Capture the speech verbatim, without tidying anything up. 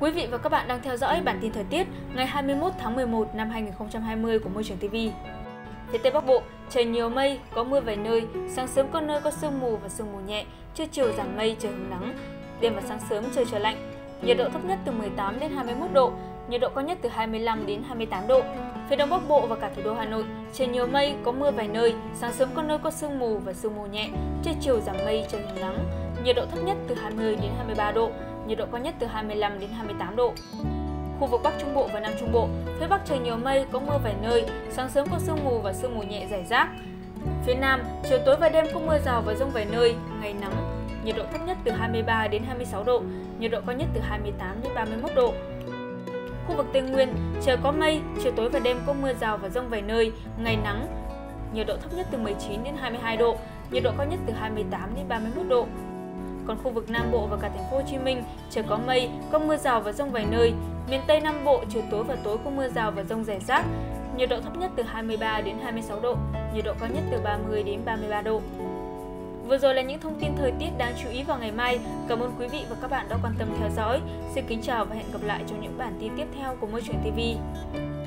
Quý vị và các bạn đang theo dõi bản tin thời tiết ngày hai mươi mốt tháng mười một năm hai nghìn không trăm hai mươi của Môi trường ti vi. Phía Tây Bắc Bộ, trời nhiều mây, có mưa vài nơi, sáng sớm có nơi có sương mù và sương mù nhẹ, trưa chiều giảm mây, trời hứng nắng. Đêm và sáng sớm trời trở lạnh. Nhiệt độ thấp nhất từ mười tám đến hai mươi mốt độ, nhiệt độ cao nhất từ hai mươi lăm đến hai mươi tám độ. Phía Đông Bắc Bộ và cả thủ đô Hà Nội, trời nhiều mây, có mưa vài nơi, sáng sớm có nơi có sương mù và sương mù nhẹ, trưa chiều giảm mây, trời hứng nắng. Nhiệt độ thấp nhất từ hai mươi đến hai mươi ba độ, nhiệt độ cao nhất từ hai mươi lăm đến hai mươi tám độ. Khu vực Bắc Trung Bộ và Nam Trung Bộ, phía Bắc trời nhiều mây, có mưa vài nơi, sáng sớm có sương mù và sương mù nhẹ rải rác. Phía Nam, chiều tối và đêm có mưa rào và dông vài nơi, ngày nắng, nhiệt độ thấp nhất từ hai mươi ba đến hai mươi sáu độ, nhiệt độ cao nhất từ hai mươi tám đến ba mươi mốt độ. Khu vực Tây Nguyên, trời có mây, chiều tối và đêm có mưa rào và dông vài nơi, ngày nắng, nhiệt độ thấp nhất từ mười chín đến hai mươi hai độ, nhiệt độ cao nhất từ hai mươi tám đến ba mươi mốt độ. Còn khu vực Nam Bộ và cả thành phố Hồ Chí Minh, trời có mây, có mưa rào và dông vài nơi. Miền Tây Nam Bộ, chiều tối và tối có mưa rào và dông rải rác. Nhiệt độ thấp nhất từ hai mươi ba đến hai mươi sáu độ, nhiệt độ cao nhất từ ba mươi đến ba mươi ba độ. Vừa rồi là những thông tin thời tiết đáng chú ý vào ngày mai. Cảm ơn quý vị và các bạn đã quan tâm theo dõi. Xin kính chào và hẹn gặp lại trong những bản tin tiếp theo của Môi trường ti vi.